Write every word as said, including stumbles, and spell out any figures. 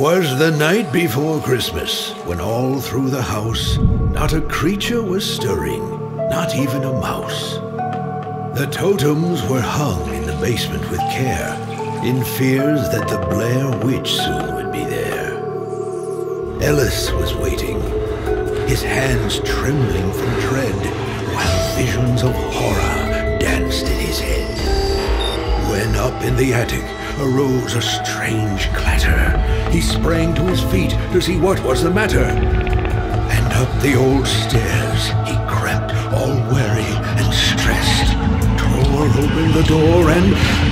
'Twas the night before Christmas, when all through the house not a creature was stirring, not even a mouse. The totems were hung in the basement with care, in fears that the Blair Witch soon would be there. Ellis was waiting, his hands trembling from dread, while visions of horror danced in his head. When up in the attic arose a strange clatter, he sprang to his feet to see what was the matter. And up the old stairs he crept, all weary and stressed, tore open the door and